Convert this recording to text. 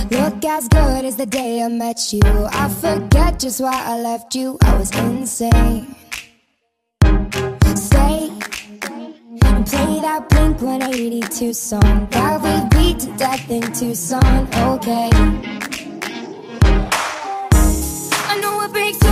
Look as good as the day I met you. I forget just why I left you. I was insane. Stay and play that Blink-182 song that we beat to death in Tucson. Okay, I know it breaks